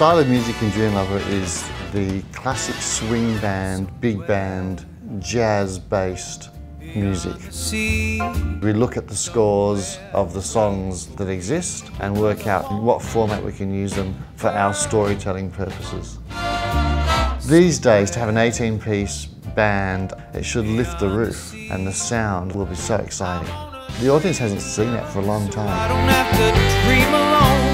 style of music in Dream Lover is the classic swing band, big band, jazz-based music. We look at the scores of the songs that exist and work out in what format we can use them for our storytelling purposes. These days, to have an 18-piece band, it should lift the roof and the sound will be so exciting. The audience hasn't seen that for a long time.